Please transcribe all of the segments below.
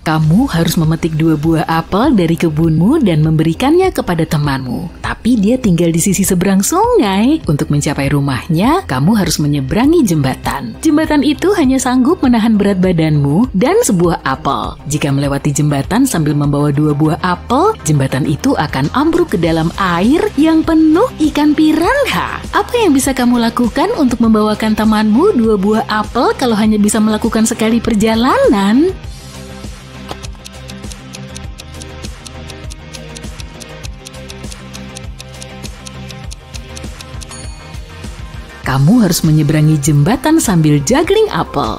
Kamu harus memetik 2 buah apel dari kebunmu dan memberikannya kepada temanmu. Tapi dia tinggal di sisi seberang sungai. Untuk mencapai rumahnya, kamu harus menyeberangi jembatan. Jembatan itu hanya sanggup menahan berat badanmu dan sebuah apel. Jika melewati jembatan sambil membawa 2 buah apel, jembatan itu akan ambruk ke dalam air yang penuh ikan piranha. Apa yang bisa kamu lakukan untuk membawakan temanmu 2 buah apel kalau hanya bisa melakukan sekali perjalanan? Kamu harus menyeberangi jembatan sambil juggling apel.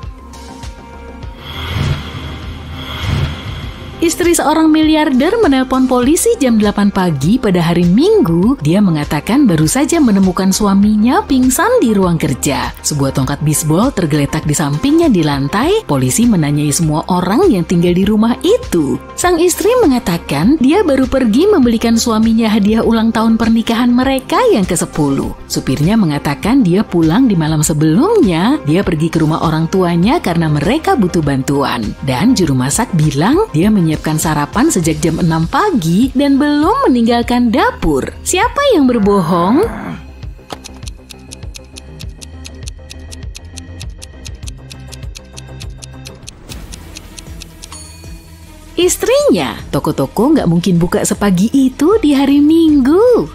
Istri seorang miliarder menelpon polisi jam 8 pagi pada hari Minggu. Dia mengatakan baru saja menemukan suaminya pingsan di ruang kerja. Sebuah tongkat bisbol tergeletak di sampingnya di lantai. Polisi menanyai semua orang yang tinggal di rumah itu. Sang istri mengatakan dia baru pergi membelikan suaminya hadiah ulang tahun pernikahan mereka yang ke-10. Supirnya mengatakan dia pulang di malam sebelumnya. Dia pergi ke rumah orang tuanya karena mereka butuh bantuan. Dan juru masak bilang dia menyiapkan sarapan sejak jam 6 pagi dan belum meninggalkan dapur. Siapa yang berbohong? Istrinya. Toko-toko nggak mungkin buka sepagi itu di hari Minggu.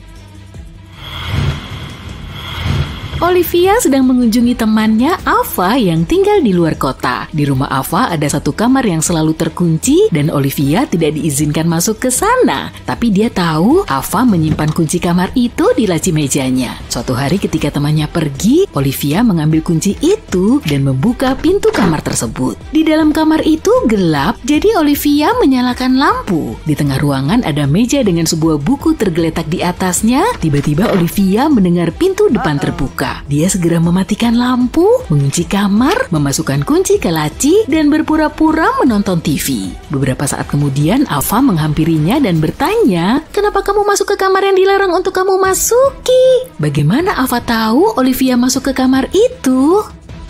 Olivia sedang mengunjungi temannya Ava yang tinggal di luar kota. Di rumah Ava ada satu kamar yang selalu terkunci dan Olivia tidak diizinkan masuk ke sana. Tapi dia tahu Ava menyimpan kunci kamar itu di laci mejanya. Suatu hari ketika temannya pergi, Olivia mengambil kunci itu dan membuka pintu kamar tersebut. Di dalam kamar itu gelap, jadi Olivia menyalakan lampu. Di tengah ruangan ada meja dengan sebuah buku tergeletak di atasnya. Tiba-tiba Olivia mendengar pintu depan terbuka. Dia segera mematikan lampu, mengunci kamar, memasukkan kunci ke laci, dan berpura-pura menonton TV. Beberapa saat kemudian, Ava menghampirinya dan bertanya, "Kenapa kamu masuk ke kamar yang dilarang untuk kamu masuki?" Bagaimana Ava tahu Olivia masuk ke kamar itu?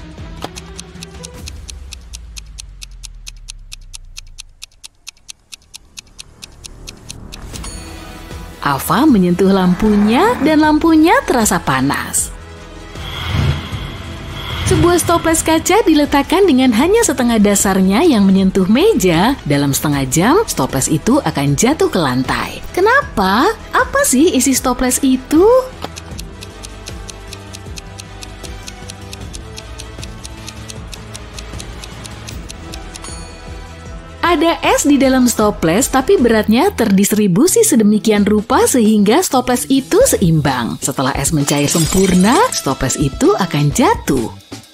Ava menyentuh lampunya dan lampunya terasa panas. Sebuah stoples kaca diletakkan dengan hanya setengah dasarnya yang menyentuh meja. Dalam setengah jam, stoples itu akan jatuh ke lantai. Kenapa? Apa sih isi stoples itu? Ada es di dalam stoples, tapi beratnya terdistribusi sedemikian rupa sehingga stoples itu seimbang. Setelah es mencair sempurna, stoples itu akan jatuh.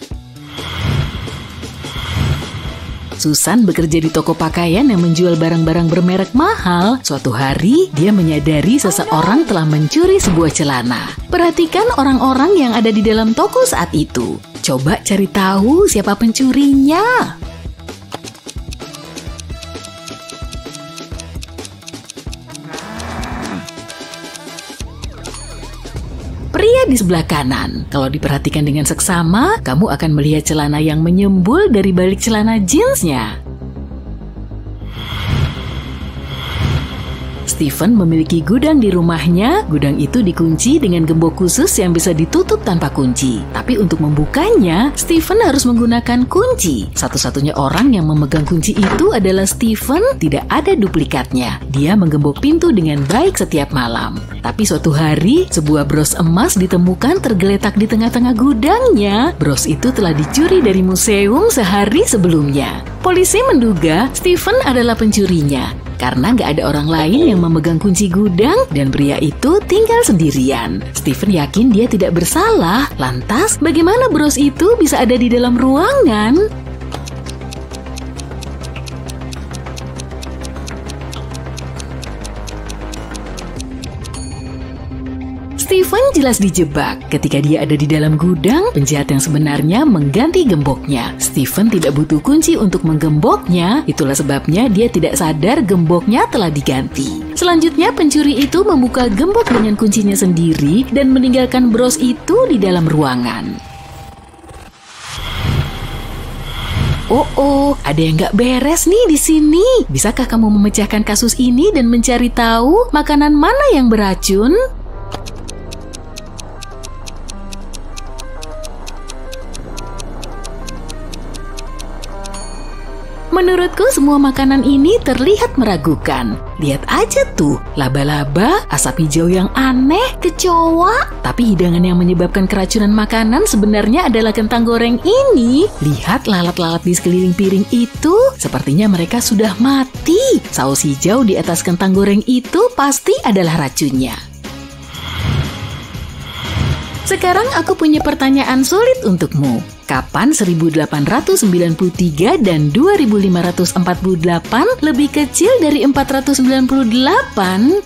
Susan bekerja di toko pakaian yang menjual barang-barang bermerek mahal. Suatu hari, dia menyadari seseorang telah mencuri sebuah celana. Perhatikan orang-orang yang ada di dalam toko saat itu. Coba cari tahu siapa pencurinya. Pria di sebelah kanan. Kalau diperhatikan dengan seksama, kamu akan melihat celana yang menyembul dari balik celana jeansnya. Stephen memiliki gudang di rumahnya. Gudang itu dikunci dengan gembok khusus yang bisa ditutup tanpa kunci. Tapi untuk membukanya, Stephen harus menggunakan kunci. Satu-satunya orang yang memegang kunci itu adalah Stephen, tidak ada duplikatnya. Dia menggembok pintu dengan baik setiap malam. Tapi suatu hari, sebuah bros emas ditemukan tergeletak di tengah-tengah gudangnya. Bros itu telah dicuri dari museum sehari sebelumnya. Polisi menduga Stephen adalah pencurinya. Karena nggak ada orang lain yang memegang kunci gudang dan pria itu tinggal sendirian. Stephen yakin dia tidak bersalah. Lantas, bagaimana bros itu bisa ada di dalam ruangan? Stephen jelas dijebak. Ketika dia ada di dalam gudang, penjahat yang sebenarnya mengganti gemboknya. Stephen tidak butuh kunci untuk menggemboknya, itulah sebabnya dia tidak sadar gemboknya telah diganti. Selanjutnya, pencuri itu membuka gembok dengan kuncinya sendiri dan meninggalkan bros itu di dalam ruangan. Oh, ada yang nggak beres nih di sini. Bisakah kamu memecahkan kasus ini dan mencari tahu makanan mana yang beracun? Menurutku semua makanan ini terlihat meragukan. Lihat aja tuh, laba-laba, asap hijau yang aneh, kecoa. Tapi hidangan yang menyebabkan keracunan makanan sebenarnya adalah kentang goreng ini. Lihat lalat-lalat di sekeliling piring itu, sepertinya mereka sudah mati. Saus hijau di atas kentang goreng itu pasti adalah racunnya. Sekarang aku punya pertanyaan sulit untukmu. Kapan 1893 dan 2548 lebih kecil dari 498?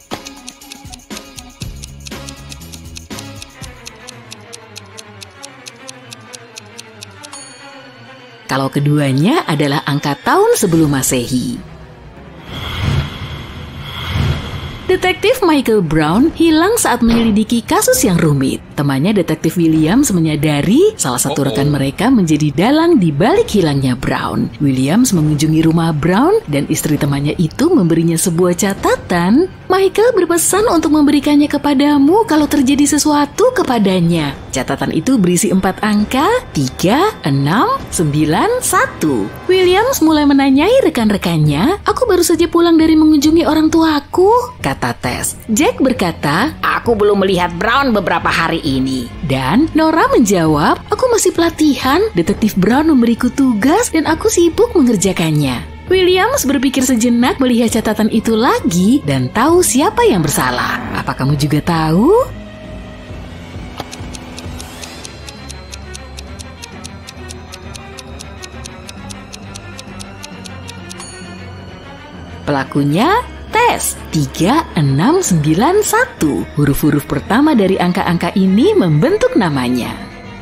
Kalau keduanya adalah angka tahun sebelum Masehi. Detektif Michael Brown hilang saat menyelidiki kasus yang rumit. Temannya Detektif Williams menyadari salah satu rekan mereka menjadi dalang di balik hilangnya Brown. Williams mengunjungi rumah Brown dan istri temannya itu memberinya sebuah catatan. Michael berpesan untuk memberikannya kepadamu kalau terjadi sesuatu kepadanya. Catatan itu berisi 4 angka, 3, 6, 9, 1. Williams mulai menanyai rekan-rekannya, "Aku baru saja pulang dari mengunjungi orang tuaku," kata Tess. Jack berkata, "Aku belum melihat Brown beberapa hari ini." Dan Nora menjawab, "Aku masih pelatihan, Detektif Brown memberiku tugas dan aku sibuk mengerjakannya." Williams berpikir sejenak melihat catatan itu lagi dan tahu siapa yang bersalah. Apa kamu juga tahu? Pelakunya Tess, 3691. Huruf-huruf pertama dari angka-angka ini membentuk namanya.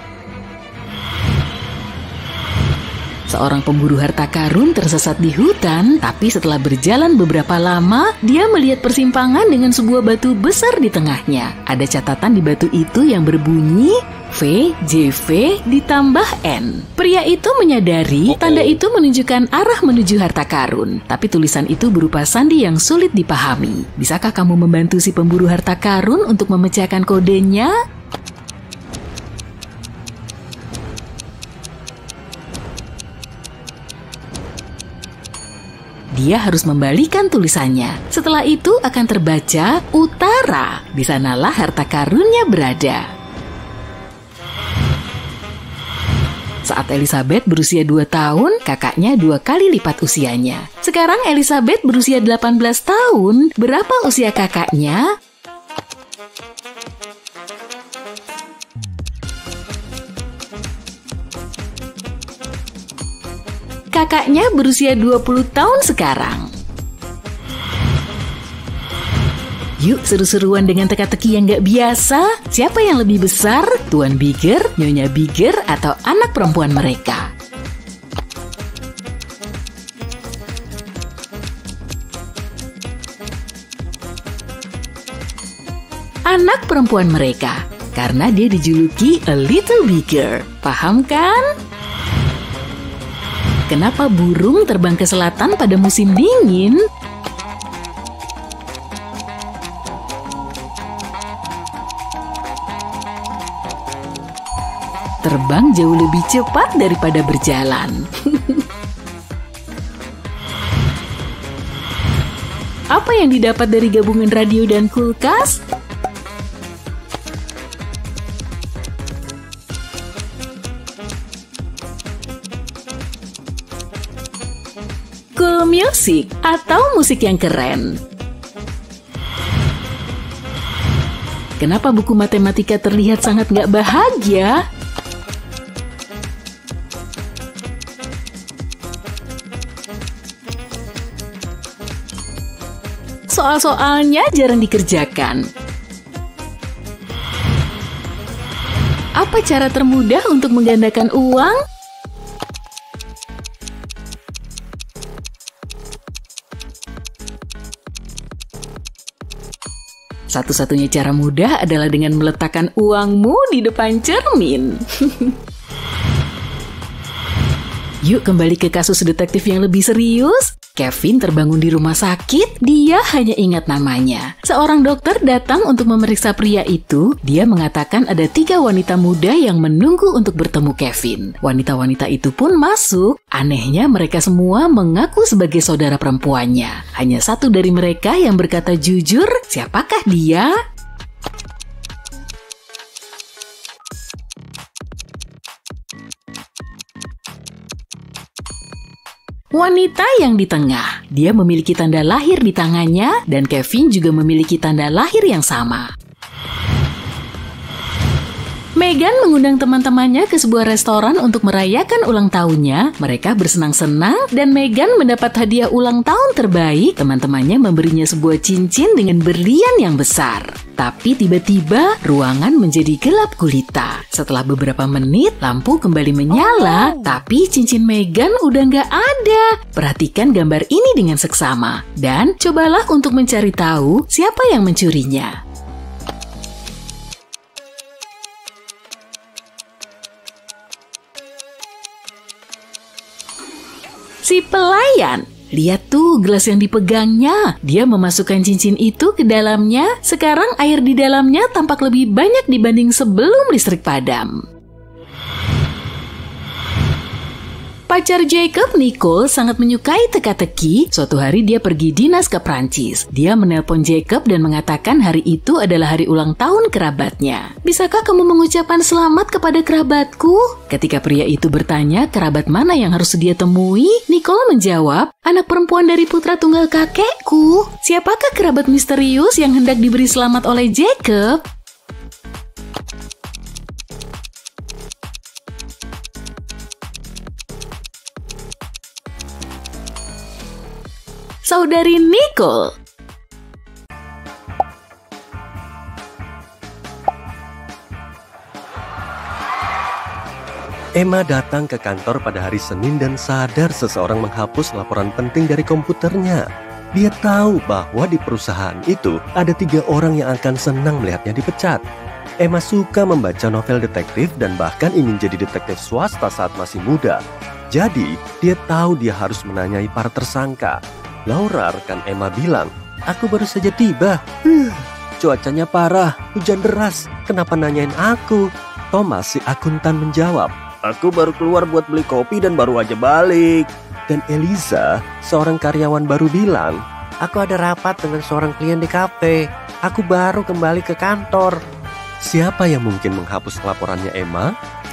Seorang pemburu harta karun tersesat di hutan, tapi setelah berjalan beberapa lama, dia melihat persimpangan dengan sebuah batu besar di tengahnya. Ada catatan di batu itu yang berbunyi VJV ditambah N. Pria itu menyadari tanda itu menunjukkan arah menuju harta karun, tapi tulisan itu berupa sandi yang sulit dipahami. Bisakah kamu membantu si pemburu harta karun untuk memecahkan kodenya? Dia harus membalikan tulisannya. Setelah itu akan terbaca utara. Di sanalah harta karunnya berada. Saat Elizabeth berusia 2 tahun, kakaknya 2 kali lipat usianya. Sekarang Elizabeth berusia 18 tahun. Berapa usia kakaknya? Kakaknya berusia 20 tahun sekarang. Yuk seru-seruan dengan teka-teki yang gak biasa. Siapa yang lebih besar? Tuan Bigger, Nyonya Bigger, atau anak perempuan mereka? Anak perempuan mereka, karena dia dijuluki a little bigger. Paham kan? Kenapa burung terbang ke selatan pada musim dingin? Terbang jauh lebih cepat daripada berjalan. Apa yang didapat dari gabungan radio dan kulkas? Cool music atau musik yang keren. Kenapa buku matematika terlihat sangat gak bahagia? Soal-soalnya jarang dikerjakan. Apa cara termudah untuk menggandakan uang? Satu-satunya cara mudah adalah dengan meletakkan uangmu di depan cermin. Yuk kembali ke kasus detektif yang lebih serius. Kevin terbangun di rumah sakit, dia hanya ingat namanya. Seorang dokter datang untuk memeriksa pria itu. Dia mengatakan ada 3 wanita muda yang menunggu untuk bertemu Kevin. Wanita-wanita itu pun masuk. Anehnya mereka semua mengaku sebagai saudara perempuannya. Hanya satu dari mereka yang berkata jujur, siapakah dia? Wanita yang di tengah, dia memiliki tanda lahir di tangannya dan Kevin juga memiliki tanda lahir yang sama. Megan mengundang teman-temannya ke sebuah restoran untuk merayakan ulang tahunnya. Mereka bersenang-senang dan Megan mendapat hadiah ulang tahun terbaik. Teman-temannya memberinya sebuah cincin dengan berlian yang besar. Tapi tiba-tiba ruangan menjadi gelap gulita. Setelah beberapa menit, lampu kembali menyala, tapi cincin Megan udah nggak ada. Perhatikan gambar ini dengan seksama dan cobalah untuk mencari tahu siapa yang mencurinya. Si pelayan, lihat tuh gelas yang dipegangnya. Dia memasukkan cincin itu ke dalamnya. Sekarang air di dalamnya tampak lebih banyak dibanding sebelum listrik padam. Pacar Jacob, Nicole, sangat menyukai teka-teki. Suatu hari dia pergi dinas ke Prancis. Dia menelpon Jacob dan mengatakan hari itu adalah hari ulang tahun kerabatnya. Bisakah kamu mengucapkan selamat kepada kerabatku? Ketika pria itu bertanya kerabat mana yang harus dia temui, Nicole menjawab, anak perempuan dari putra tunggal kakekku. Siapakah kerabat misterius yang hendak diberi selamat oleh Jacob? Saudari Nicole. Emma datang ke kantor pada hari Senin dan sadar seseorang menghapus laporan penting dari komputernya. Dia tahu bahwa di perusahaan itu ada 3 orang yang akan senang melihatnya dipecat. Emma suka membaca novel detektif dan bahkan ingin jadi detektif swasta saat masih muda. Jadi, dia tahu dia harus menanyai para tersangka. Laura, rekan Emma, bilang, aku baru saja tiba. Cuacanya parah, hujan deras. Kenapa nanyain aku? Thomas, si akuntan, menjawab, aku baru keluar buat beli kopi dan baru aja balik. Dan Eliza, seorang karyawan baru, bilang, aku ada rapat dengan seorang klien di kafe. Aku baru kembali ke kantor. Siapa yang mungkin menghapus laporannya Emma?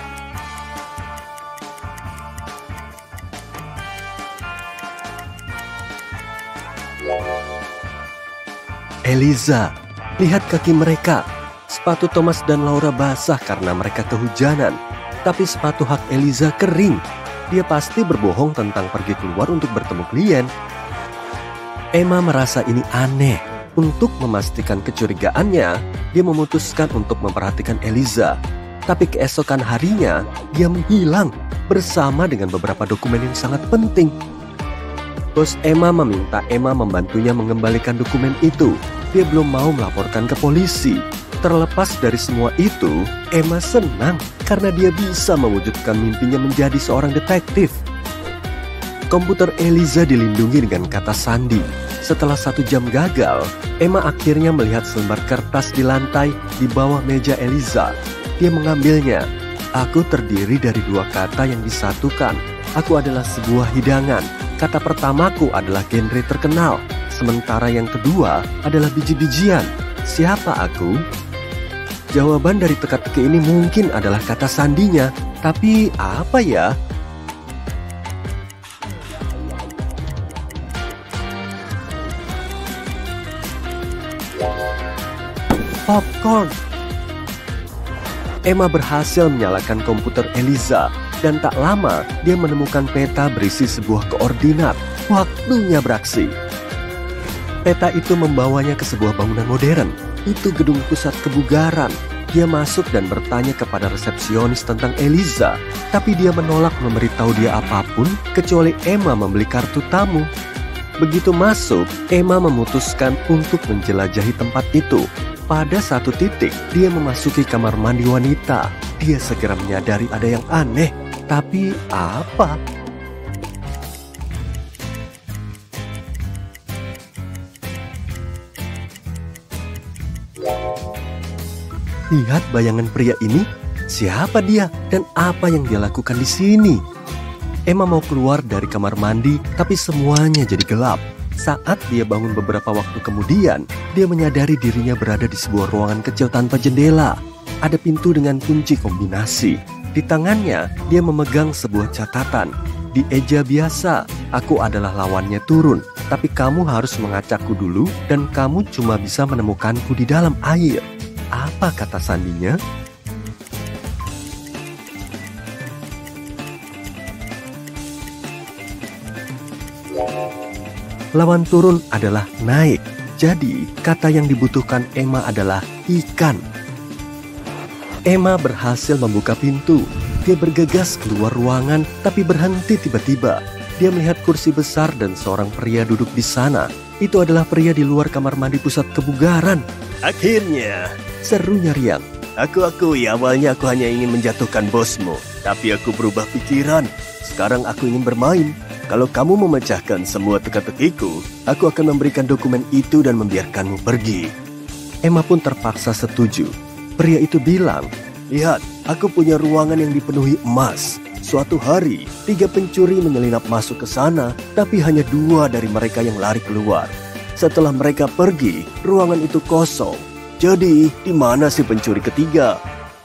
Eliza, lihat kaki mereka. Sepatu Thomas dan Laura basah karena mereka kehujanan. Tapi sepatu hak Eliza kering. Dia pasti berbohong tentang pergi keluar untuk bertemu klien. Emma merasa ini aneh. Untuk memastikan kecurigaannya, dia memutuskan untuk memperhatikan Eliza. Tapi keesokan harinya, dia menghilang bersama dengan beberapa dokumen yang sangat penting. Bos Emma meminta Emma membantunya mengembalikan dokumen itu. Dia belum mau melaporkan ke polisi. Terlepas dari semua itu, Emma senang karena dia bisa mewujudkan mimpinya menjadi seorang detektif. Komputer Eliza dilindungi dengan kata sandi. Setelah 1 jam gagal, Emma akhirnya melihat selembar kertas di lantai di bawah meja Eliza. Dia mengambilnya. Aku terdiri dari 2 kata yang disatukan. Aku adalah sebuah hidangan. Kata pertamaku adalah genre terkenal, sementara yang kedua adalah biji-bijian. Siapa aku? Jawaban dari teka-teki ini mungkin adalah kata sandinya, tapi apa ya? Popcorn. Emma berhasil menyalakan komputer Eliza. Dan tak lama, dia menemukan peta berisi sebuah koordinat. Waktunya beraksi. Peta itu membawanya ke sebuah bangunan modern. Itu gedung pusat kebugaran. Dia masuk dan bertanya kepada resepsionis tentang Eliza. Tapi dia menolak memberitahu dia apapun, kecuali Emma membeli kartu tamu. Begitu masuk, Emma memutuskan untuk menjelajahi tempat itu. Pada satu titik, dia memasuki kamar mandi wanita. Dia segera menyadari ada yang aneh. Tapi apa? Lihat bayangan pria ini. Siapa dia dan apa yang dia lakukan di sini? Emma mau keluar dari kamar mandi, tapi semuanya jadi gelap. Saat dia bangun beberapa waktu kemudian, dia menyadari dirinya berada di sebuah ruangan kecil tanpa jendela. Ada pintu dengan kunci kombinasi. Di tangannya, dia memegang sebuah catatan. Di eja biasa, aku adalah lawannya turun, tapi kamu harus mengacakku dulu dan kamu cuma bisa menemukanku di dalam air. Apa kata sandinya? Lawan turun adalah naik. Jadi, kata yang dibutuhkan Emma adalah ikan. Emma berhasil membuka pintu. Dia bergegas keluar ruangan, tapi berhenti tiba-tiba. Dia melihat kursi besar dan seorang pria duduk di sana. Itu adalah pria di luar kamar mandi pusat kebugaran. Akhirnya, Serunya riang. aku akui awalnya aku hanya ingin menjatuhkan bosmu. Tapi aku berubah pikiran. Sekarang aku ingin bermain. Kalau kamu memecahkan semua teka-tekiku, aku akan memberikan dokumen itu dan membiarkanmu pergi. Emma pun terpaksa setuju. Pria itu bilang, Lihat, aku punya ruangan yang dipenuhi emas. Suatu hari, 3 pencuri menyelinap masuk ke sana, tapi hanya 2 dari mereka yang lari keluar. Setelah mereka pergi, ruangan itu kosong. Jadi, di mana si pencuri ketiga?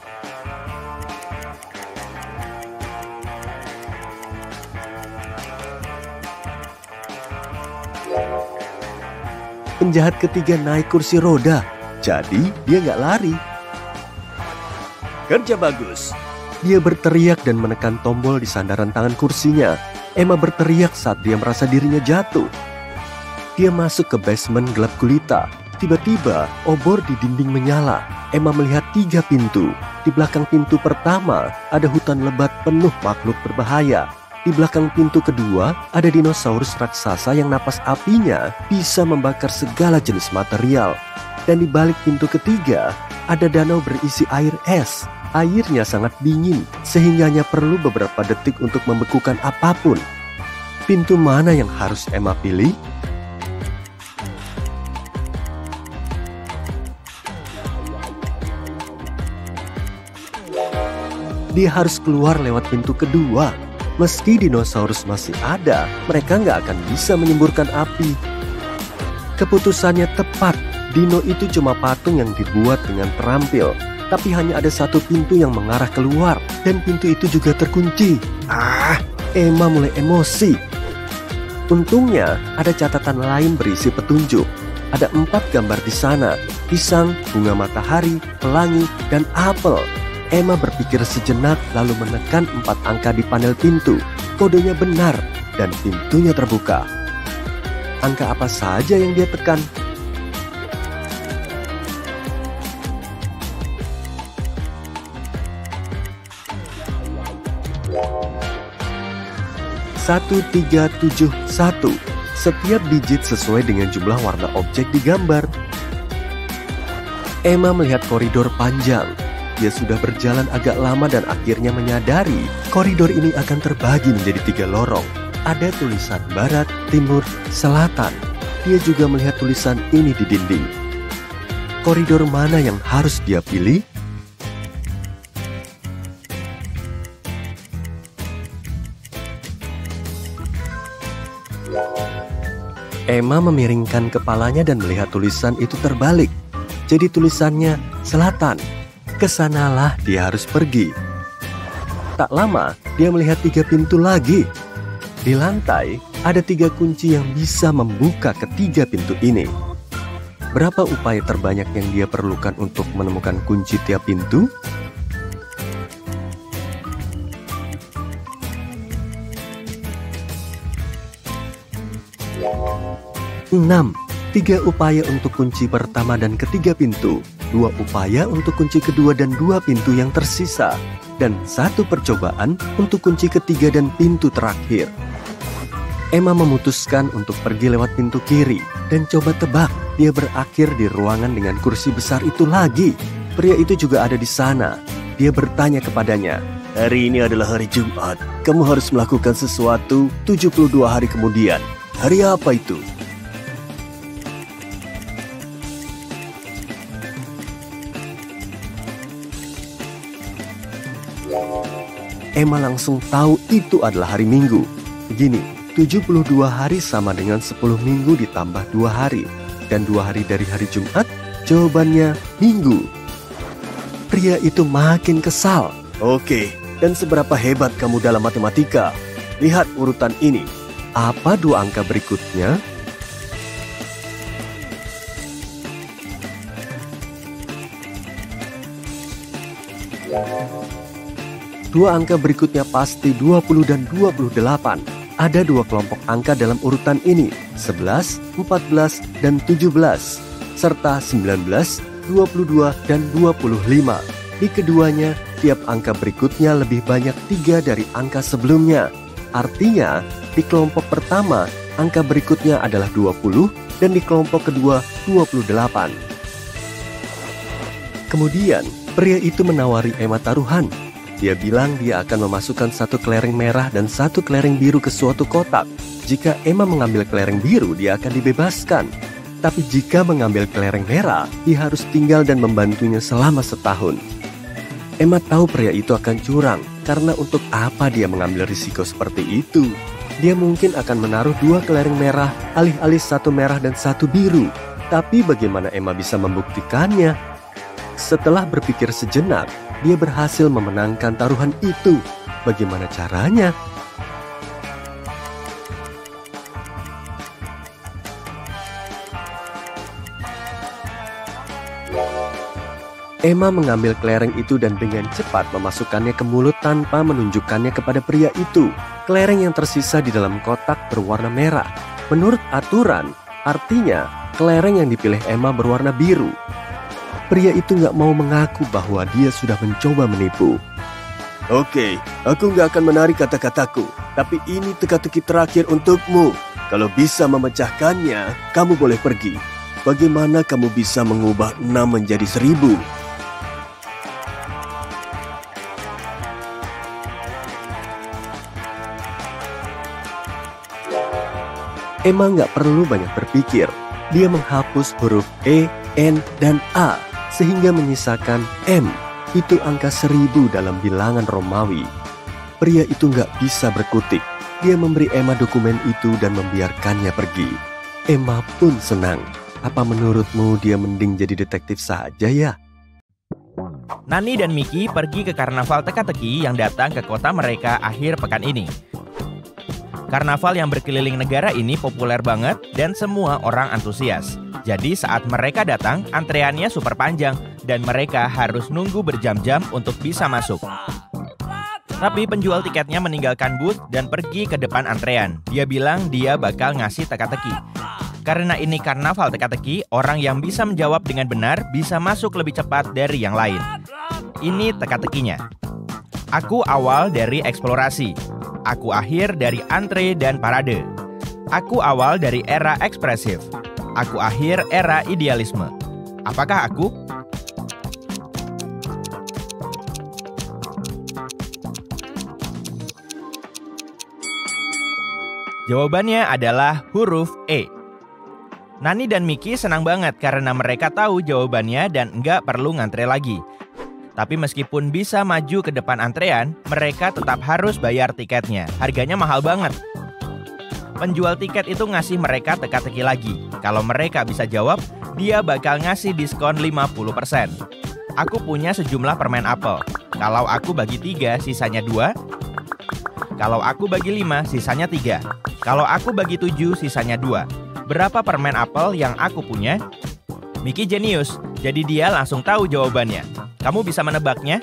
penjahat ketiga naik kursi roda. Jadi, dia nggak lari. Kerja bagus. Dia berteriak dan menekan tombol di sandaran tangan kursinya. Emma berteriak saat dia merasa dirinya jatuh. Dia masuk ke basement gelap gulita. Tiba-tiba, obor di dinding menyala. Emma melihat 3 pintu. Di belakang pintu pertama, ada hutan lebat penuh makhluk berbahaya. Di belakang pintu kedua, ada dinosaurus raksasa yang napas apinya bisa membakar segala jenis material. Dan di balik pintu ketiga, ada danau berisi air es. Airnya sangat dingin, sehingga hanya perlu beberapa detik untuk membekukan apapun. Pintu mana yang harus Emma pilih? Dia harus keluar lewat pintu kedua. Meski dinosaurus masih ada, mereka nggak akan bisa menyemburkan api. Keputusannya tepat. Dino itu cuma patung yang dibuat dengan terampil. Tapi hanya ada 1 pintu yang mengarah keluar. Dan pintu itu juga terkunci. Emma mulai emosi. Untungnya ada catatan lain berisi petunjuk. Ada 4 gambar di sana. Pisang, bunga matahari, pelangi, dan apel. Emma berpikir sejenak lalu menekan 4 angka di panel pintu. Kodenya benar dan pintunya terbuka. Angka apa saja yang dia tekan? Satu, 3, 7, 1. Setiap digit sesuai dengan jumlah warna objek di gambar. Emma melihat koridor panjang. Dia sudah berjalan agak lama dan akhirnya menyadari koridor ini akan terbagi menjadi 3 lorong. Ada tulisan barat, timur, selatan. Dia juga melihat tulisan ini di dinding. Koridor mana yang harus dia pilih? Emma memiringkan kepalanya dan melihat tulisan itu terbalik. Jadi tulisannya selatan. Kesanalah dia harus pergi. Tak lama, dia melihat 3 pintu lagi. Di lantai, ada 3 kunci yang bisa membuka ketiga pintu ini. Berapa upaya terbanyak yang dia perlukan untuk menemukan kunci tiap pintu? 6. 3 upaya untuk kunci pertama dan ketiga pintu. 2 upaya untuk kunci kedua dan 2 pintu yang tersisa. Dan 1 percobaan untuk kunci ketiga dan pintu terakhir. Emma memutuskan untuk pergi lewat pintu kiri. Dan coba tebak, dia berakhir di ruangan dengan kursi besar itu lagi. Pria itu juga ada di sana. Dia bertanya kepadanya, Hari ini adalah hari Jumat. Kamu harus melakukan sesuatu 72 hari kemudian. Hari apa itu? Emma langsung tahu itu adalah hari Minggu. Begini, 72 hari sama dengan 10 minggu ditambah 2 hari. Dan 2 hari dari hari Jumat, jawabannya Minggu. Pria itu makin kesal. Oke, dan seberapa hebat kamu dalam matematika? Lihat urutan ini. Apa 2 angka berikutnya? Dua angka berikutnya pasti 20 dan 28. Ada 2 kelompok angka dalam urutan ini, 11, 14, dan 17, serta 19, 22, dan 25. Di keduanya, tiap angka berikutnya lebih banyak 3 dari angka sebelumnya. Artinya, di kelompok pertama, angka berikutnya adalah 20, dan di kelompok kedua, 28. Kemudian, pria itu menawari Emma taruhan. Dia bilang dia akan memasukkan 1 kelereng merah dan 1 kelereng biru ke suatu kotak. Jika Emma mengambil kelereng biru, dia akan dibebaskan. Tapi jika mengambil kelereng merah, dia harus tinggal dan membantunya selama setahun. Emma tahu pria itu akan curang, karena untuk apa dia mengambil risiko seperti itu? Dia mungkin akan menaruh 2 kelereng merah, alih-alih 1 merah dan 1 biru. Tapi bagaimana Emma bisa membuktikannya? Setelah berpikir sejenak, dia berhasil memenangkan taruhan itu. Bagaimana caranya? Emma mengambil kelereng itu dan dengan cepat memasukkannya ke mulut tanpa menunjukkannya kepada pria itu. Kelereng yang tersisa di dalam kotak berwarna merah. Menurut aturan, artinya kelereng yang dipilih Emma berwarna biru. Pria itu nggak mau mengaku bahwa dia sudah mencoba menipu. Oke, aku nggak akan menarik kata-kataku, tapi ini teka-teki terakhir untukmu. Kalau bisa memecahkannya, kamu boleh pergi. Bagaimana kamu bisa mengubah 6 menjadi 1000? Emma nggak perlu banyak berpikir. Dia menghapus huruf E, N, dan A, sehingga menyisakan M. Itu angka 1000 dalam bilangan Romawi. Pria itu nggak bisa berkutik. Dia memberi Emma dokumen itu dan membiarkannya pergi. Emma pun senang. Apa menurutmu dia mending jadi detektif saja ya? Nani dan Mickey pergi ke karnaval teka-teki yang datang ke kota mereka akhir pekan ini. Karnaval yang berkeliling negara ini populer banget dan semua orang antusias. Jadi saat mereka datang, antreannya super panjang dan mereka harus nunggu berjam-jam untuk bisa masuk. Tapi penjual tiketnya meninggalkan booth dan pergi ke depan antrean. Dia bilang dia bakal ngasih teka-teki. Karena ini karnaval teka-teki, orang yang bisa menjawab dengan benar bisa masuk lebih cepat dari yang lain. Ini teka-tekinya. Aku awal dari eksplorasi. Aku akhir dari antre dan parade. Aku awal dari era ekspresif. Aku akhir era idealisme. Apakah aku? Jawabannya adalah huruf E. Nani dan Mickey senang banget karena mereka tahu jawabannya dan nggak perlu ngantre lagi. Tapi meskipun bisa maju ke depan antrean, mereka tetap harus bayar tiketnya. Harganya mahal banget. Penjual tiket itu ngasih mereka teka-teki lagi. Kalau mereka bisa jawab, dia bakal ngasih diskon 50%. Aku punya sejumlah permen apel. Kalau aku bagi 3, sisanya 2. Kalau aku bagi 5, sisanya 3. Kalau aku bagi 7, sisanya 2. Berapa permen apel yang aku punya? Mickey jenius, jadi dia langsung tahu jawabannya. Kamu bisa menebaknya?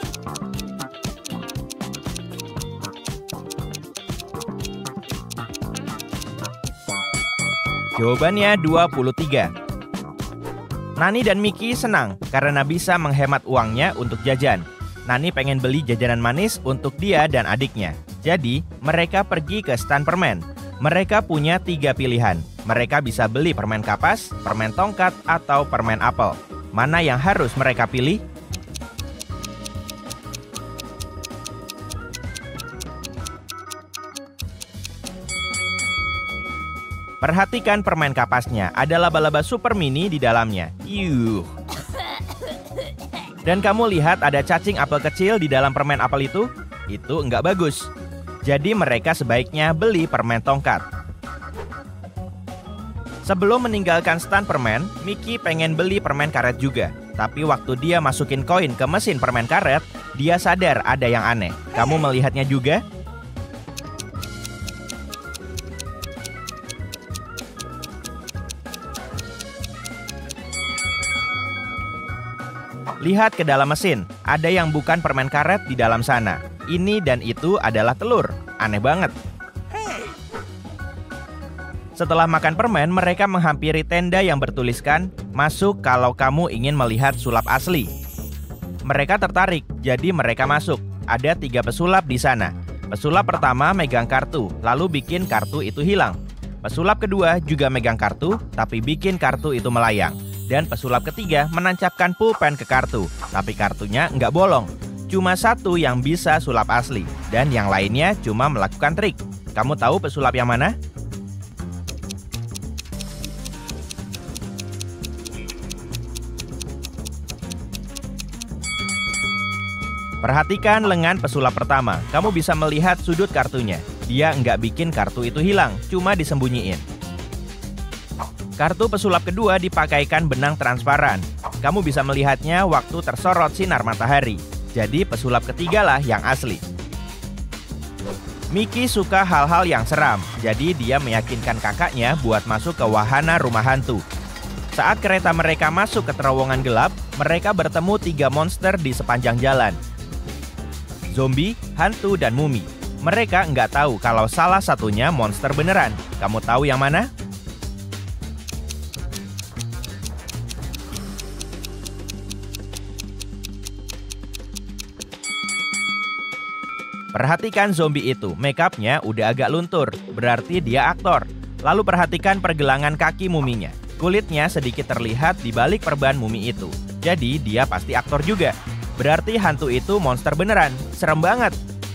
Jawabannya 23. Nani dan Mickey senang karena bisa menghemat uangnya untuk jajan. Nani pengen beli jajanan manis untuk dia dan adiknya. Jadi, mereka pergi ke stand permen. Mereka punya 3 pilihan. Mereka bisa beli permen kapas, permen tongkat, atau permen apel. Mana yang harus mereka pilih? Perhatikan permen kapasnya, ada laba-laba super mini di dalamnya. Yuh. Dan kamu lihat ada cacing apel kecil di dalam permen apel itu? itu nggak bagus. Jadi mereka sebaiknya beli permen tongkat. Sebelum meninggalkan stand permen, Mickey pengen beli permen karet juga. Tapi waktu dia masukin koin ke mesin permen karet, dia sadar ada yang aneh. Kamu melihatnya juga? Lihat ke dalam mesin, ada yang bukan permen karet di dalam sana. Ini dan itu adalah telur. Aneh banget. Setelah makan permen, mereka menghampiri tenda yang bertuliskan, "Masuk kalau kamu ingin melihat sulap asli." Mereka tertarik, jadi mereka masuk. Ada 3 pesulap di sana. Pesulap pertama megang kartu, lalu bikin kartu itu hilang. Pesulap kedua juga megang kartu, tapi bikin kartu itu melayang. Dan pesulap ketiga menancapkan pulpen ke kartu, tapi kartunya nggak bolong. Cuma 1 yang bisa sulap asli, dan yang lainnya cuma melakukan trik. Kamu tahu pesulap yang mana? Perhatikan lengan pesulap pertama. Kamu bisa melihat sudut kartunya. Dia nggak bikin kartu itu hilang, cuma disembunyiin. Kartu pesulap kedua dipakaikan benang transparan. Kamu bisa melihatnya waktu tersorot sinar matahari. Jadi pesulap ketiga lah yang asli. Mickey suka hal-hal yang seram, jadi dia meyakinkan kakaknya buat masuk ke wahana rumah hantu. Saat kereta mereka masuk ke terowongan gelap, mereka bertemu 3 monster di sepanjang jalan. Zombie, hantu, dan mumi. Mereka nggak tahu kalau salah satunya monster beneran. Kamu tahu yang mana? Perhatikan zombie itu, make-upnya udah agak luntur, berarti dia aktor. Lalu perhatikan pergelangan kaki muminya. Kulitnya sedikit terlihat di balik perban mumi itu. Jadi dia pasti aktor juga. Berarti hantu itu monster beneran, serem banget.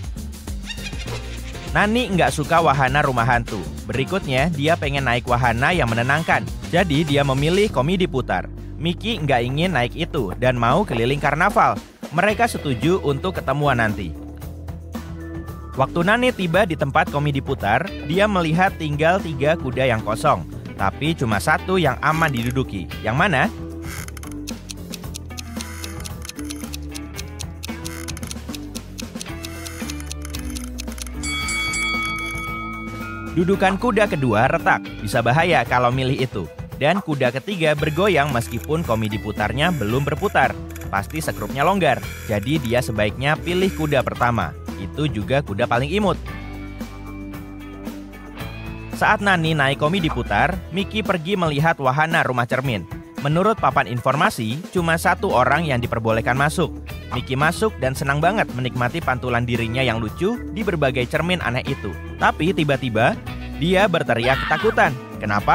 Nani nggak suka wahana rumah hantu. Berikutnya dia pengen naik wahana yang menenangkan. Jadi dia memilih komedi putar. Mickey nggak ingin naik itu dan mau keliling karnaval. Mereka setuju untuk ketemuan nanti. Waktu Nani tiba di tempat komedi putar, dia melihat tinggal 3 kuda yang kosong. Tapi cuma 1 yang aman diduduki. Yang mana? Dudukan kuda kedua retak, bisa bahaya kalau milih itu. Dan kuda ketiga bergoyang meskipun komedi putarnya belum berputar. Pasti sekrupnya longgar, jadi dia sebaiknya pilih kuda pertama. Itu juga kuda paling imut. Saat Nani naik komedi putar, Mickey pergi melihat wahana rumah cermin. Menurut papan informasi, cuma 1 orang yang diperbolehkan masuk. Mickey masuk dan senang banget menikmati pantulan dirinya yang lucu di berbagai cermin aneh itu. Tapi tiba-tiba, dia berteriak ketakutan. Kenapa?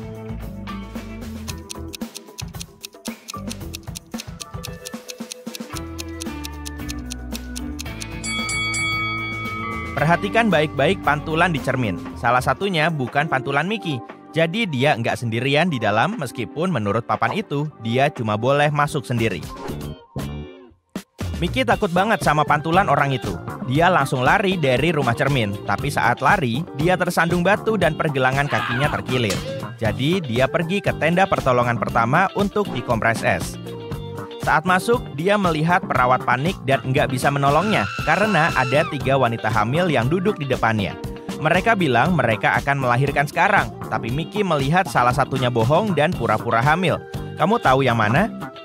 Perhatikan baik-baik pantulan di cermin. Salah satunya bukan pantulan Mickey. Jadi dia nggak sendirian di dalam meskipun menurut papan itu, dia cuma boleh masuk sendiri. Mickey takut banget sama pantulan orang itu. Dia langsung lari dari rumah cermin. Tapi saat lari, dia tersandung batu dan pergelangan kakinya terkilir. Jadi dia pergi ke tenda pertolongan pertama untuk dikompres es. Saat masuk, dia melihat perawat panik dan nggak bisa menolongnya karena ada 3 wanita hamil yang duduk di depannya. Mereka bilang mereka akan melahirkan sekarang, tapi Mickey melihat salah satunya bohong dan pura-pura hamil. Kamu tahu yang mana?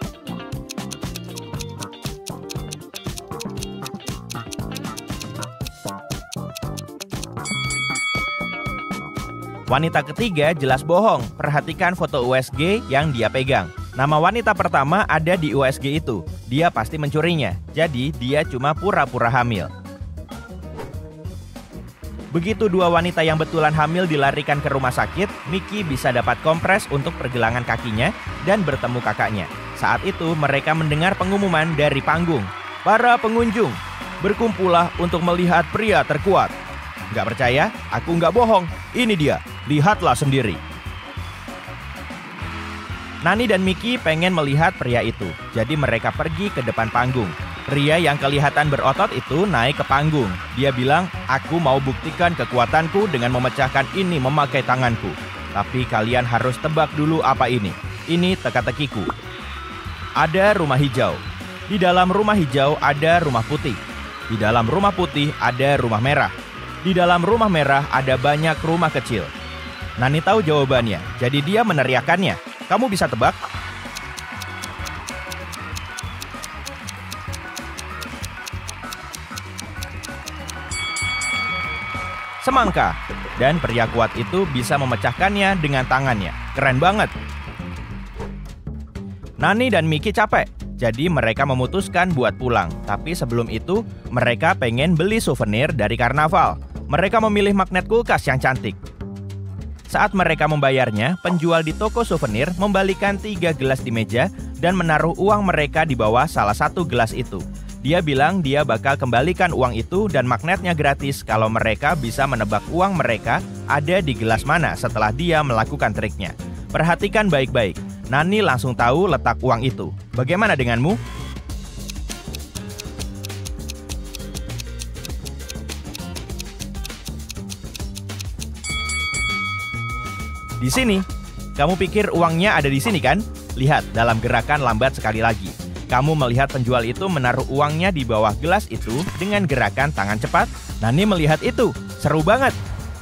Wanita ketiga jelas bohong. Perhatikan foto USG yang dia pegang. Nama wanita pertama ada di USG itu. Dia pasti mencurinya. Jadi dia cuma pura-pura hamil. Begitu 2 wanita yang betulan hamil dilarikan ke rumah sakit, Mickey bisa dapat kompres untuk pergelangan kakinya dan bertemu kakaknya. Saat itu mereka mendengar pengumuman dari panggung. Para pengunjung, berkumpullah untuk melihat pria terkuat. Nggak percaya? Aku nggak bohong. Ini dia. Lihatlah sendiri. Nani dan Mickey pengen melihat pria itu. Jadi mereka pergi ke depan panggung. Pria yang kelihatan berotot itu naik ke panggung. Dia bilang, "Aku mau buktikan kekuatanku dengan memecahkan ini memakai tanganku. Tapi kalian harus tebak dulu apa ini. Ini teka-tekiku." Ada rumah hijau. Di dalam rumah hijau ada rumah putih. Di dalam rumah putih ada rumah merah. Di dalam rumah merah ada banyak rumah kecil. Nani tahu jawabannya, jadi dia meneriakannya. Kamu bisa tebak? Semangka. Dan pria kuat itu bisa memecahkannya dengan tangannya. Keren banget. Nani dan Mickey capek, jadi mereka memutuskan buat pulang. Tapi sebelum itu, mereka pengen beli souvenir dari karnaval. Mereka memilih magnet kulkas yang cantik. Saat mereka membayarnya, penjual di toko souvenir membalikan 3 gelas di meja dan menaruh uang mereka di bawah salah satu gelas itu. Dia bilang dia bakal kembalikan uang itu dan magnetnya gratis kalau mereka bisa menebak uang mereka ada di gelas mana setelah dia melakukan triknya. Perhatikan baik-baik, Nani langsung tahu letak uang itu. Bagaimana denganmu? Di sini. Kamu pikir uangnya ada di sini kan? Lihat, dalam gerakan lambat sekali lagi. Kamu melihat penjual itu menaruh uangnya di bawah gelas itu dengan gerakan tangan cepat. Nani melihat itu. Seru banget.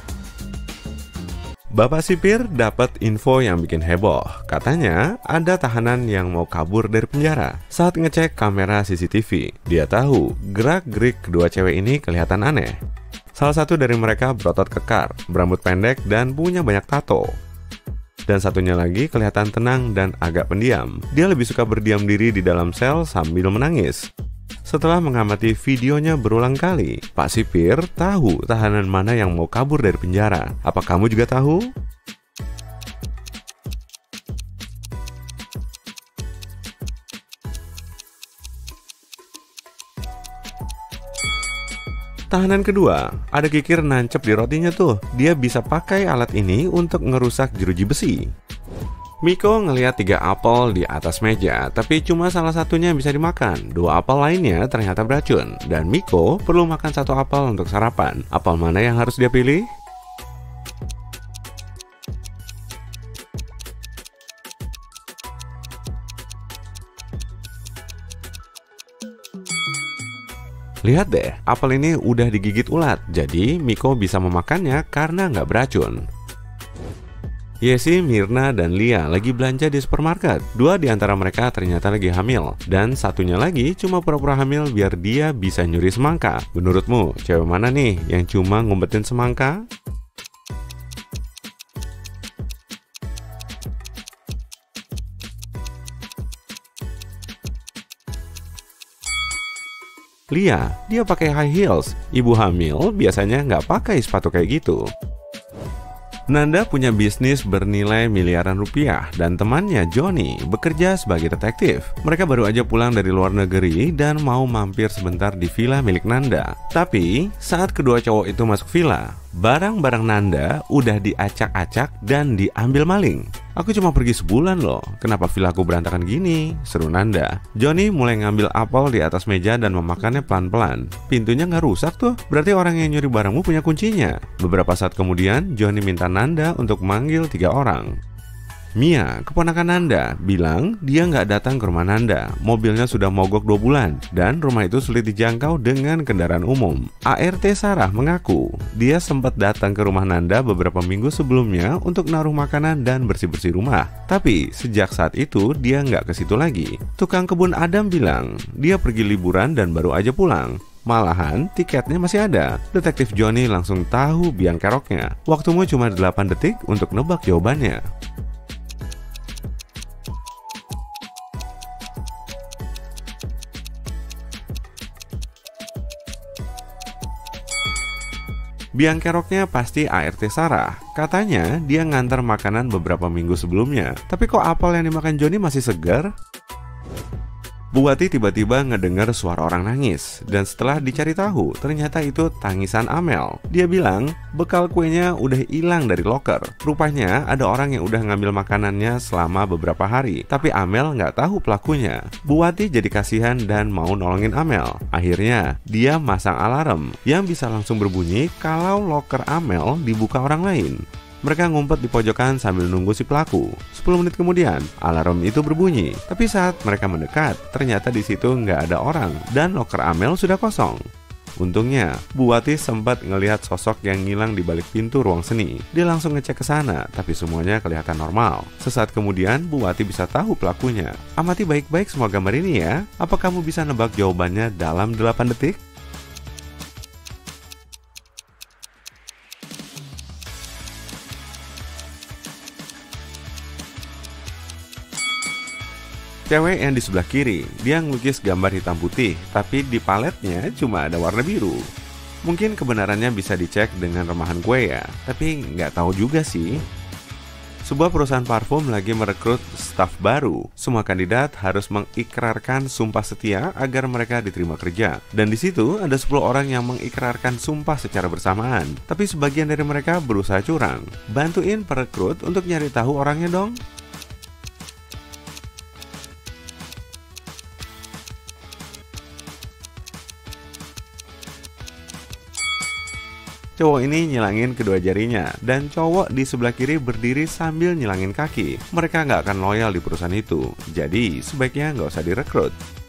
Bapak sipir dapat info yang bikin heboh. Katanya ada tahanan yang mau kabur dari penjara. Saat ngecek kamera CCTV, dia tahu gerak-gerik kedua cewek ini kelihatan aneh. Salah satu dari mereka berotot kekar, berambut pendek, dan punya banyak tato. Dan satunya lagi kelihatan tenang dan agak pendiam. Dia lebih suka berdiam diri di dalam sel sambil menangis. Setelah mengamati videonya berulang kali, Pak Sipir tahu tahanan mana yang mau kabur dari penjara. Apa kamu juga tahu? Tahanan kedua, ada kikir nancep di rotinya tuh. Dia bisa pakai alat ini untuk ngerusak jeruji besi. Miko ngelihat 3 apel di atas meja, tapi cuma salah satunya bisa dimakan. 2 apel lainnya ternyata beracun, dan Miko perlu makan 1 apel untuk sarapan. Apel mana yang harus dia pilih? Lihat deh, apel ini udah digigit ulat, jadi Miko bisa memakannya karena nggak beracun. Yesi, Mirna, dan Lia lagi belanja di supermarket. 2 di antara mereka ternyata lagi hamil, dan satunya lagi cuma pura-pura hamil biar dia bisa nyuri semangka. Menurutmu, cewek mana nih yang cuma ngumpetin semangka? Lia, dia pakai high heels. Ibu hamil biasanya nggak pakai sepatu kayak gitu. Nanda punya bisnis bernilai miliaran rupiah dan temannya Johnny bekerja sebagai detektif. Mereka baru aja pulang dari luar negeri dan mau mampir sebentar di villa milik Nanda. Tapi saat kedua cowok itu masuk villa, barang-barang Nanda udah diacak-acak dan diambil maling. Aku cuma pergi sebulan loh, kenapa villaku berantakan gini? Seru Nanda. Johnny mulai ngambil apel di atas meja dan memakannya pelan-pelan. Pintunya nggak rusak tuh, berarti orang yang nyuri barangmu punya kuncinya. Beberapa saat kemudian, Johnny minta Nanda untuk manggil 3 orang. Mia, keponakan Nanda, bilang dia nggak datang ke rumah Nanda. Mobilnya sudah mogok 2 bulan, dan rumah itu sulit dijangkau dengan kendaraan umum. ART Sarah mengaku, dia sempat datang ke rumah Nanda beberapa minggu sebelumnya untuk naruh makanan dan bersih-bersih rumah. Tapi, sejak saat itu, dia nggak ke situ lagi. Tukang kebun Adam bilang, dia pergi liburan dan baru aja pulang. Malahan, tiketnya masih ada. Detektif Johnny langsung tahu biang keroknya. Waktumu cuma 8 detik untuk nebak jawabannya. Biang keroknya pasti ART Sarah. Katanya dia ngantar makanan beberapa minggu sebelumnya. Tapi kok apel yang dimakan Johnny masih segar? Bu Wati tiba-tiba ngedengar suara orang nangis, dan setelah dicari tahu, ternyata itu tangisan Amel. Dia bilang, bekal kuenya udah hilang dari loker. Rupanya ada orang yang udah ngambil makanannya selama beberapa hari, tapi Amel nggak tahu pelakunya. Bu Wati jadi kasihan dan mau nolongin Amel. Akhirnya, dia masang alarm yang bisa langsung berbunyi kalau loker Amel dibuka orang lain. Mereka ngumpet di pojokan sambil nunggu si pelaku. 10 menit kemudian, alarm itu berbunyi. Tapi saat mereka mendekat, ternyata di situ nggak ada orang dan loker Amel sudah kosong. Untungnya, Bu Wati sempat ngelihat sosok yang ngilang di balik pintu ruang seni. Dia langsung ngecek ke sana, tapi semuanya kelihatan normal. Sesaat kemudian, Bu Wati bisa tahu pelakunya. Amati baik-baik semua gambar ini ya. Apa kamu bisa nebak jawabannya dalam 8 detik? Cewek yang di sebelah kiri, dia ngelukis gambar hitam putih, tapi di paletnya cuma ada warna biru. Mungkin kebenarannya bisa dicek dengan remahan gue ya, tapi nggak tahu juga sih. Sebuah perusahaan parfum lagi merekrut staf baru. Semua kandidat harus mengikrarkan sumpah setia agar mereka diterima kerja. Dan di situ ada 10 orang yang mengikrarkan sumpah secara bersamaan. Tapi sebagian dari mereka berusaha curang. Bantuin perekrut untuk nyari tahu orangnya dong. Cowok ini nyilangin kedua jarinya, dan cowok di sebelah kiri berdiri sambil nyilangin kaki. Mereka nggak akan loyal di perusahaan itu, jadi sebaiknya nggak usah direkrut.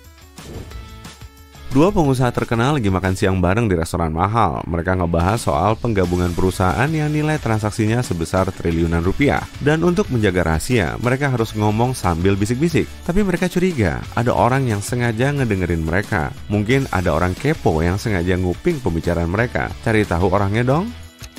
Dua pengusaha terkenal lagi makan siang bareng di restoran mahal. Mereka ngebahas soal penggabungan perusahaan yang nilai transaksinya sebesar triliunan rupiah. Dan untuk menjaga rahasia, mereka harus ngomong sambil bisik-bisik. Tapi mereka curiga, ada orang yang sengaja ngedengerin mereka. Mungkin ada orang kepo yang sengaja nguping pembicaraan mereka. Cari tahu orangnya dong.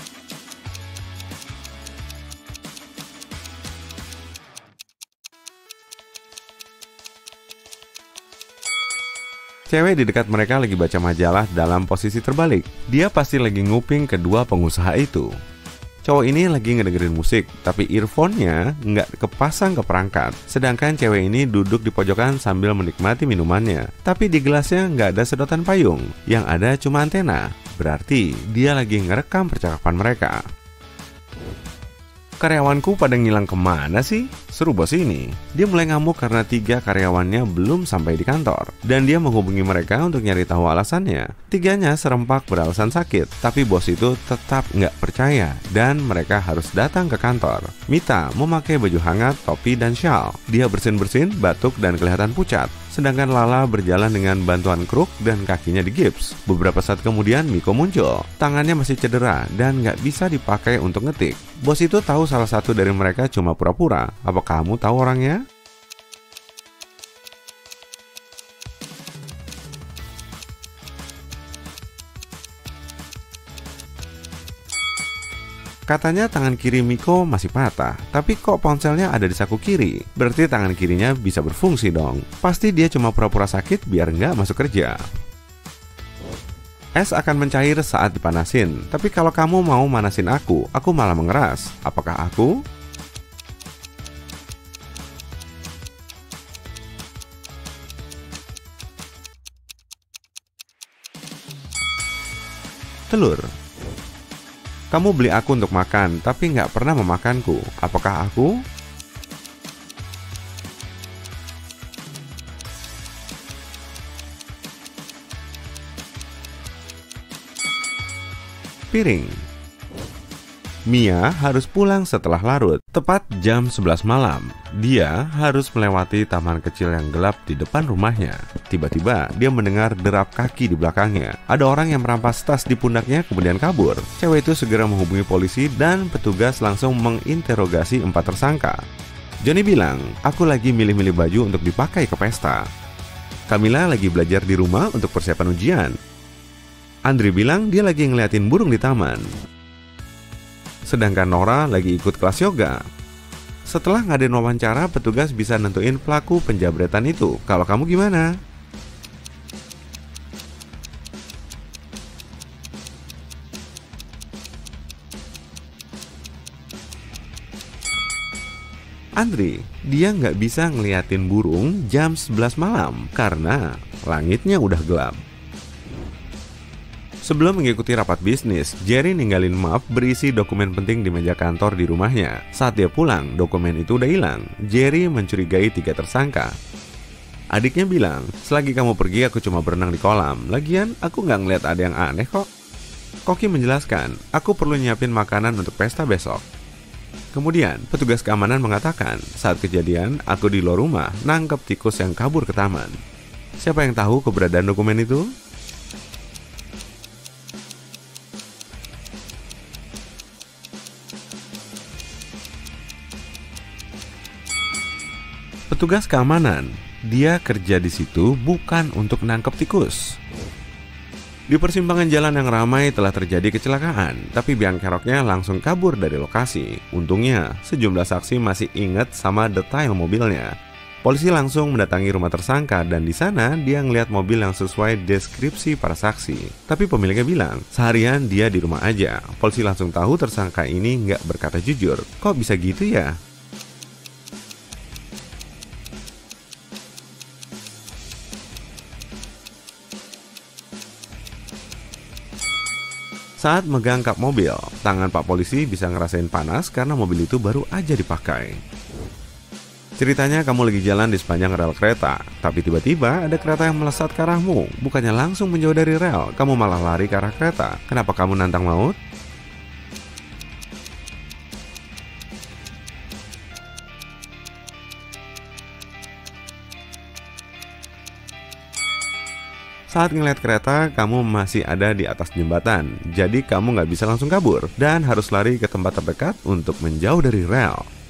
Cewek di dekat mereka lagi baca majalah dalam posisi terbalik. Dia pasti lagi nguping kedua pengusaha itu. Cowok ini lagi ngedengerin musik, tapi earphone-nya nggak kepasang ke perangkat. Sedangkan cewek ini duduk di pojokan sambil menikmati minumannya. Tapi di gelasnya nggak ada sedotan payung, yang ada cuma antena. Berarti dia lagi ngerekam percakapan mereka. Karyawanku pada ngilang kemana sih? Seru bos ini. Dia mulai ngamuk karena 3 karyawannya belum sampai di kantor. Dan dia menghubungi mereka untuk nyari tahu alasannya. 3-nya serempak beralasan sakit. Tapi bos itu tetap nggak percaya. Dan mereka harus datang ke kantor. Mita memakai baju hangat, topi, dan shawl. Dia bersin-bersin, batuk, dan kelihatan pucat. Sedangkan Lala berjalan dengan bantuan kruk dan kakinya digips. Beberapa saat kemudian Miko muncul. Tangannya masih cedera dan nggak bisa dipakai untuk ngetik. Bos itu tahu salah satu dari mereka cuma pura-pura. Apa kamu tahu orangnya? Katanya tangan kiri Miko masih patah, tapi kok ponselnya ada di saku kiri? Berarti tangan kirinya bisa berfungsi dong. Pasti dia cuma pura-pura sakit biar nggak masuk kerja. Es akan mencair saat dipanasin, tapi kalau kamu mau manasin aku malah mengeras. Apakah aku? Telur. Kamu beli aku untuk makan, tapi nggak pernah memakanku. Apakah aku? Piring. Mia harus pulang setelah larut, tepat jam 11 malam. Dia harus melewati taman kecil yang gelap di depan rumahnya. Tiba-tiba, dia mendengar derap kaki di belakangnya. Ada orang yang merampas tas di pundaknya kemudian kabur. Cewek itu segera menghubungi polisi dan petugas langsung menginterogasi 4 tersangka. Johnny bilang, aku lagi milih-milih baju untuk dipakai ke pesta. Camilla lagi belajar di rumah untuk persiapan ujian. Andri bilang dia lagi ngeliatin burung di taman. Sedangkan Nora lagi ikut kelas yoga. Setelah ngadain wawancara, petugas bisa nentuin pelaku penjabretan itu. Kalau kamu gimana? Andri, dia nggak bisa ngeliatin burung jam 11 malam karena langitnya udah gelap. Sebelum mengikuti rapat bisnis, Jerry ninggalin map berisi dokumen penting di meja kantor di rumahnya. Saat dia pulang, dokumen itu udah hilang. Jerry mencurigai 3 tersangka. Adiknya bilang, selagi kamu pergi aku cuma berenang di kolam. Lagian aku nggak ngeliat ada yang aneh kok. Koki menjelaskan, aku perlu nyiapin makanan untuk pesta besok. Kemudian, petugas keamanan mengatakan, saat kejadian, aku di luar rumah nangkep tikus yang kabur ke taman. Siapa yang tahu keberadaan dokumen itu? Petugas keamanan, dia kerja di situ bukan untuk nangkep tikus. Di persimpangan jalan yang ramai telah terjadi kecelakaan, tapi biang keroknya langsung kabur dari lokasi. Untungnya, sejumlah saksi masih ingat sama detail mobilnya. Polisi langsung mendatangi rumah tersangka dan di sana dia ngeliat mobil yang sesuai deskripsi para saksi. Tapi pemiliknya bilang, seharian dia di rumah aja. Polisi langsung tahu tersangka ini nggak berkata jujur. Kok bisa gitu ya? Saat megang kap mobil, tangan Pak Polisi bisa ngerasain panas karena mobil itu baru aja dipakai. Ceritanya kamu lagi jalan di sepanjang rel kereta, tapi tiba-tiba ada kereta yang melesat ke arahmu. Bukannya langsung menjauh dari rel, kamu malah lari ke arah kereta. Kenapa kamu nantang maut? Saat ngeliat kereta, kamu masih ada di atas jembatan, jadi kamu nggak bisa langsung kabur dan harus lari ke tempat terdekat untuk menjauh dari rel.